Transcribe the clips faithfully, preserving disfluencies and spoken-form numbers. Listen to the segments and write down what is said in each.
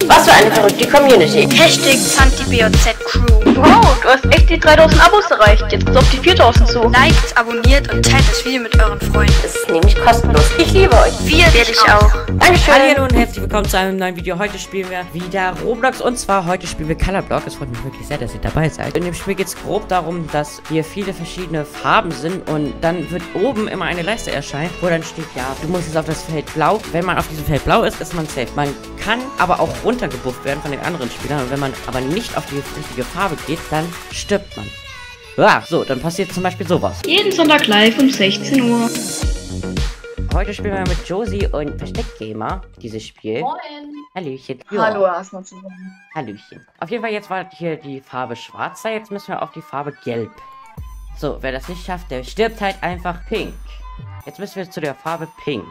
Was für eine verrückte Community. Hashtag SantiBOZ-Crew. Wow, du hast echt die dreitausend Abos erreicht. Jetzt geht's auf die viertausend zu. Liked, abonniert und teilt das Video mit euren Freunden. Es ist nämlich kostenlos. Ich liebe euch. Wir werde ich auch. Dankeschön. Hallo und herzlich willkommen zu einem neuen Video. Heute spielen wir wieder Roblox und zwar heute spielen wir Colorblock. Es freut mich wirklich sehr, dass ihr dabei seid. In dem Spiel geht es grob darum, dass hier viele verschiedene Farben sind und dann wird oben immer eine Leiste erscheinen, wo dann steht, ja, du musst jetzt auf das Feld blau. Wenn man auf diesem Feld blau ist, ist man safe. Man kann aber auch runtergebufft werden von den anderen Spielern und wenn man aber nicht auf die richtige Farbe geht, dann stirbt man. Ja, so, dann passiert zum Beispiel sowas. Jeden Sonntag live um sechzehn Uhr. Heute spielen wir mit Josie und Versteckgamer dieses Spiel. Moin. Hallöchen. Hallo erstmal zusammen. Hallöchen. Auf jeden Fall, jetzt war hier die Farbe schwarz, da jetzt müssen wir auf die Farbe gelb. So, wer das nicht schafft, der stirbt halt einfach pink. Jetzt müssen wir zu der Farbe pink.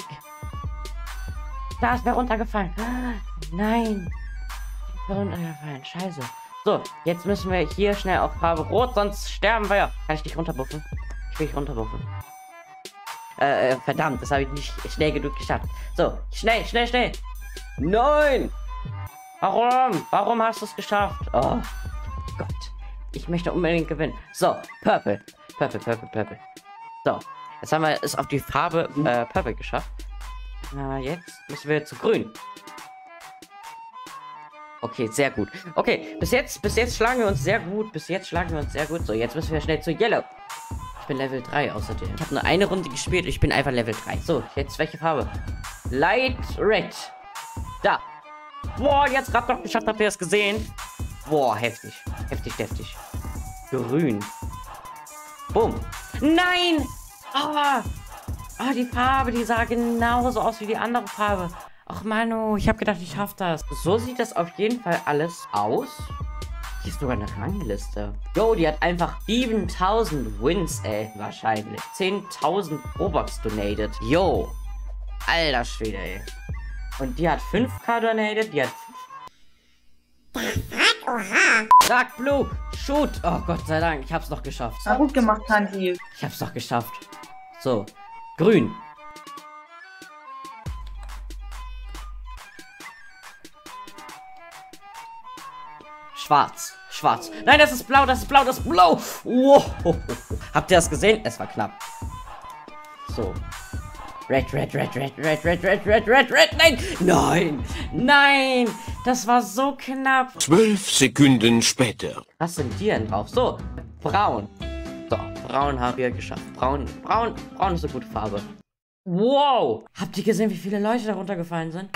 Da ist wer runtergefallen. Nein. Ich bin runtergefallen. Scheiße. So, jetzt müssen wir hier schnell auf Farbe rot, sonst sterben wir. Kann ich dich runterbuffen? Ich will dich runterbuffen. Äh, äh, verdammt, das habe ich nicht schnell genug geschafft. So, schnell, schnell, schnell. Nein! Warum? Warum hast du es geschafft? Oh Gott. Ich möchte unbedingt gewinnen. So, Purple. Purple, Purple, Purple. So, jetzt haben wir es auf die Farbe äh, Purple geschafft. Na, jetzt müssen wir zu grün. Okay, sehr gut. Okay, bis jetzt, bis jetzt schlagen wir uns sehr gut. Bis jetzt schlagen wir uns sehr gut. So, jetzt müssen wir schnell zu Yellow. Ich bin Level drei außerdem. Ich habe nur eine Runde gespielt. Ich bin einfach Level drei. So, jetzt welche Farbe? Light Red. Da. Boah, jetzt gerade noch geschafft. Habt ihr das gesehen? Boah, heftig. Heftig, heftig. Grün. Bumm. Nein! Ah! Ah, die Farbe, die sah genauso aus wie die andere Farbe. Ach, Manu, ich habe gedacht, ich schaffe das. So sieht das auf jeden Fall alles aus. Hier ist sogar eine Rangliste. Jo, die hat einfach siebentausend Wins, ey. Wahrscheinlich. zehntausend Robux donated. Jo. Alter Schwede, ey. Und die hat fünf K donated. Die hat... Oha. Dark Blue. Shoot. Oh, Gott sei Dank. Ich hab's noch geschafft. Na gut gemacht, Tanti. Ich hab's noch geschafft. So. Grün. Schwarz. Schwarz. Nein, das ist blau, das ist blau, das ist blau. Wow. Habt ihr das gesehen? Es war knapp. So. Red, red, red, red, red, red, red, red, red, red. Nein. Nein. Nein. Das war so knapp. Zwölf Sekunden später. Was sind die denn drauf? So. Braun. So. Braun haben wir geschafft. Braun. Braun. Braun ist eine gute Farbe. Wow. Habt ihr gesehen, wie viele Leute darunter gefallen sind?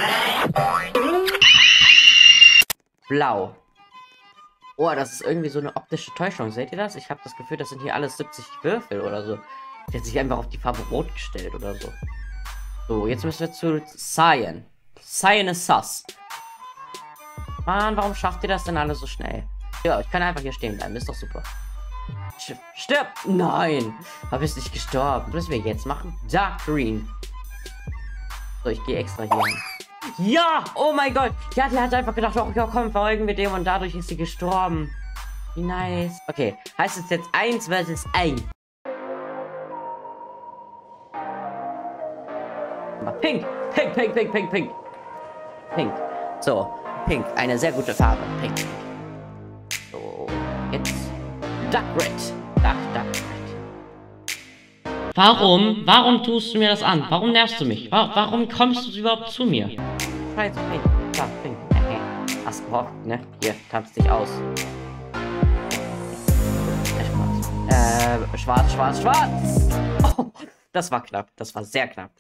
Blau. Oh, das ist irgendwie so eine optische Täuschung. Seht ihr das? Ich habe das Gefühl, das sind hier alles siebzig Würfel oder so. Die hat sich einfach auf die Farbe Rot gestellt oder so. So, jetzt müssen wir zu Cyan. Cyan ist sus. Mann, warum schafft ihr das denn alle so schnell? Ja, ich kann einfach hier stehen bleiben. Ist doch super. Sch Stirb! Nein! Aber bist nicht gestorben. Was müssen wir jetzt machen? Dark Green. So, ich gehe extra hier hin. Ja! Oh mein Gott! Ja, die hat einfach gedacht, oh ja, komm, verfolgen wir dem und dadurch ist sie gestorben. Wie nice. Okay, heißt es jetzt eins versus eins. Pink! Pink, pink, pink, pink, pink. Pink. So, pink. Eine sehr gute Farbe. Pink. So, jetzt. Dark Red. Dark, Dark Red. Warum? Warum tust du mir das an? Warum nervst du mich? Wa warum kommst du überhaupt zu mir? Scheiße, Pink. Da, Pink. Okay. Hast gehofft, ne? Hier, tanzt dich aus. Äh, schwarz, schwarz, schwarz! Oh, das war knapp. Das war sehr knapp.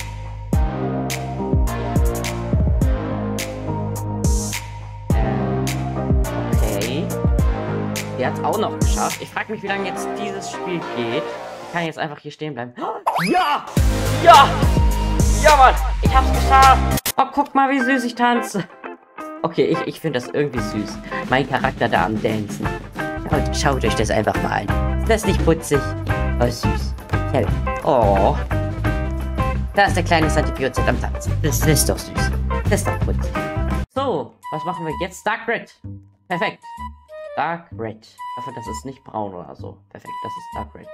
Okay. Die hat es auch noch geschafft. Ich frage mich, wie lange jetzt dieses Spiel geht. Ich kann jetzt einfach hier stehen bleiben. Ja! Ja! Ja, Mann! Ich hab's geschafft! Oh, guck mal, wie süß ich tanze. Okay, ich, ich finde das irgendwie süß. Mein Charakter da am Dancen. Schaut, schaut euch das einfach mal an. Ist das nicht putzig? Oh, süß. Ja. Oh. Da ist der kleine SantiBOZ am Tanzen. Das, das ist doch süß. Das ist doch putzig. So, was machen wir jetzt? Dark Red. Perfekt. Dark Red. Ich hoffe, das ist nicht braun oder so. Perfekt, das ist Dark Red.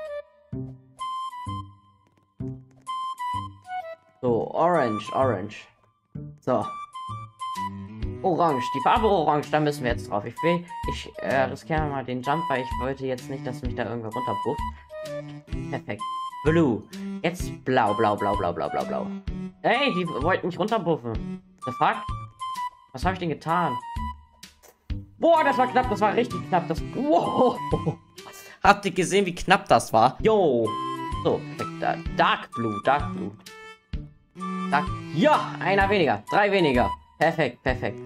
So, Orange, Orange. So. Orange, die Farbe Orange, da müssen wir jetzt drauf. Ich will, ich äh, riskiere mal den Jump, weil ich wollte jetzt nicht, dass mich da irgendwer runterbufft. Perfekt. Blue. Jetzt blau, blau, blau, blau, blau, blau, blau. Ey, die wollten mich runterbuffen. The fuck? Was habe ich denn getan? Boah, das war knapp, das war richtig knapp. Das. Wow. Habt ihr gesehen, wie knapp das war? Yo. So, perfekt. Dark Blue, Dark Blue. Dark. Ja, einer weniger. Drei weniger. Perfekt, perfekt.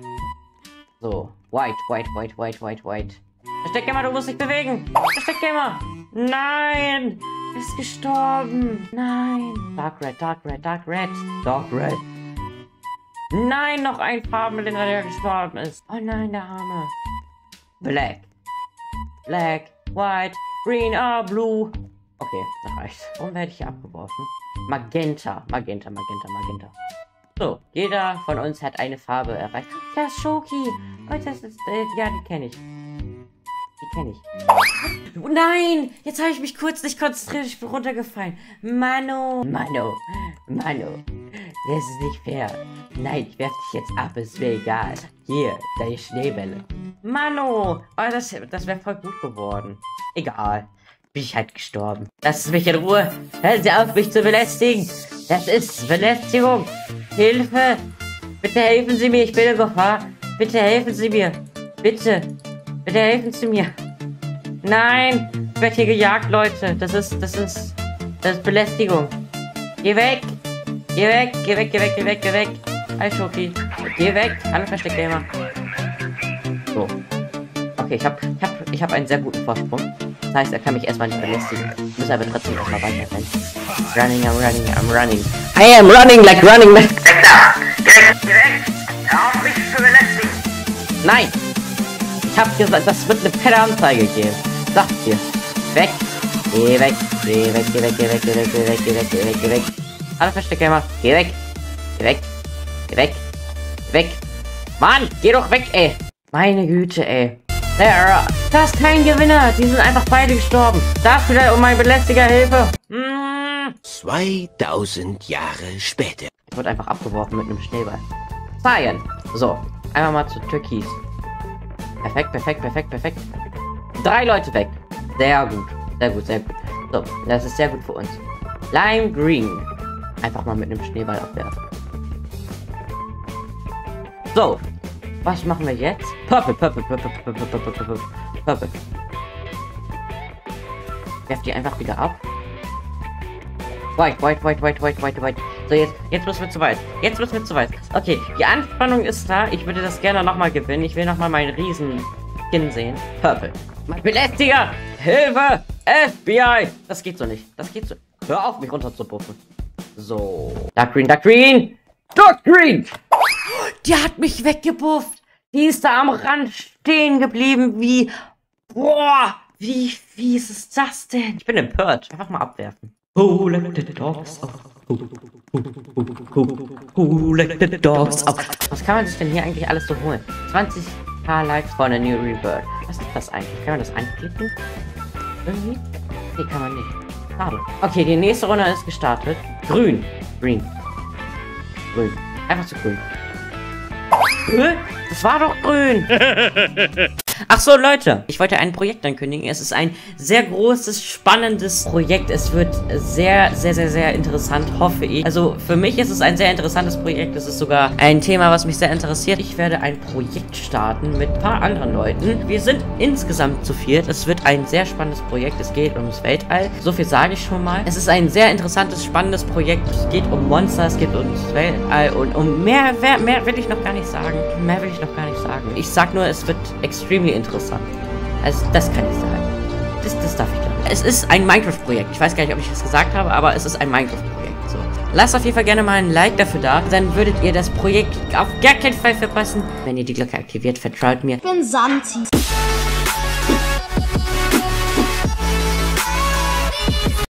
So, white, white, white, white, white, white. Versteckgamer, du musst dich bewegen. Versteckgamer. Nein. Ist gestorben. Nein. Dark Red, Dark Red, Dark Red. Dark Red. Nein, noch ein Farbenblinder, der gestorben ist. Oh nein, der Arme. Black. Black, white, green, ah, blue. Okay, das reicht. Warum werde ich hier abgeworfen? Magenta, Magenta, Magenta, Magenta. So, jeder von uns hat eine Farbe erreicht. Das ist Schoki. Oh, das ist, äh, ja, die kenne ich. Die kenne ich. Oh, nein, jetzt habe ich mich kurz nicht konzentriert. Ich bin runtergefallen. Mano, Mano, Mano. Das ist nicht fair. Nein, ich werfe dich jetzt ab. Ist mir egal. Hier, deine Schneebälle. Mano. Oh, das, das wäre voll gut geworden. Egal. Bin ich halt gestorben. Lasst mich in Ruhe. Hören Sie auf, mich zu belästigen. Das ist Belästigung. Hilfe. Bitte helfen Sie mir. Ich bin in Gefahr. Bitte helfen Sie mir. Bitte. Bitte helfen Sie mir. Nein. Ich werde hier gejagt, Leute. Das ist, das ist, das ist Belästigung. Geh weg. Geh weg. Geh weg, geh weg, geh weg, geh weg. Hi, Schoki. Geh weg. Hallo, Versteckgamer. So. Okay, ich habe ich hab, ich hab einen sehr guten Vorsprung. Das heißt, er kann mich erstmal nicht belästigen. Ich muss aber trotzdem erstmal weiterrennen. Running, I'm running, I'm running. I am running like running man. Weg da! Geh weg! Geh weg! Hör auf mich zu belästigen! Nein! Ich hab gesagt, das wird eine fette Anzeige geben. Sag dir. Weg! Geh weg! Geh weg, geh weg, geh weg, geh weg, geh weg, geh weg, geh weg, geh weg. Hallo Versteckgamer. Geh weg! Geh weg! Geh weg! Geh weg! Mann! Geh doch weg, ey! Meine Güte, ey. Der, das ist kein Gewinner. Die sind einfach beide gestorben. Dafür um mein Belästiger Hilfe. Mm. zweitausend Jahre später. Ich wurde einfach abgeworfen mit einem Schneeball. Cyan. So, einmal mal zu Türkis. Perfekt, perfekt, perfekt, perfekt. Drei Leute weg. Sehr gut. Sehr gut, sehr gut. So, das ist sehr gut für uns. Lime Green. Einfach mal mit einem Schneeball abwerfen. So. Was machen wir jetzt? Purple, purple, purple, purple, purple, purple, purple. Werft die einfach wieder ab. White, white, white, white, white, white, white. So, jetzt, jetzt müssen wir zu weit. Jetzt müssen wir zu weit. Okay, die Anspannung ist da. Ich würde das gerne nochmal gewinnen. Ich will nochmal meinen Riesen-Skin sehen. Purple. Mein Belästiger! Hilfe! F B I! Das geht so nicht. Das geht so. Hör auf, mich runter zu buffen. So. Dark Green, Dark Green! Dark Green! Die hat mich weggebufft. Die ist da am Rand stehen geblieben. Wie... Boah! Wie fies ist das denn? Ich bin empört. Einfach mal abwerfen. Who let the dogs out? Who let the dogs out? Was kann man sich denn hier eigentlich alles so holen? zwanzig K Likes for a New Rebirth. Was ist das eigentlich? Kann man das anklicken? Irgendwie? Nee, kann man nicht. Schade. Okay, die nächste Runde ist gestartet. Grün. Green. Grün. Einfach zu grün. Das war doch grün. Ach so, Leute. Ich wollte ein Projekt ankündigen. Es ist ein sehr großes, spannendes Projekt. Es wird sehr, sehr, sehr, sehr interessant, hoffe ich. Also, für mich ist es ein sehr interessantes Projekt. Es ist sogar ein Thema, was mich sehr interessiert. Ich werde ein Projekt starten mit ein paar anderen Leuten. Wir sind insgesamt zu viert. Es wird ein sehr spannendes Projekt. Es geht ums Weltall. So viel sage ich schon mal. Es ist ein sehr interessantes, spannendes Projekt. Es geht um Monster, es geht ums Weltall und um mehr, mehr, mehr will ich noch gar nicht sagen. Mehr will ich noch gar nicht sagen. Ich sag nur, es wird extrem interessant. Also, das kann ich sagen. Das, das darf ich sagen. Es ist ein Minecraft-Projekt. Ich weiß gar nicht, ob ich das gesagt habe, aber es ist ein Minecraft-Projekt. So. Lasst auf jeden Fall gerne mal ein Like dafür da. Dann würdet ihr das Projekt auf gar keinen Fall verpassen. Wenn ihr die Glocke aktiviert, vertraut mir. Ich bin Santi.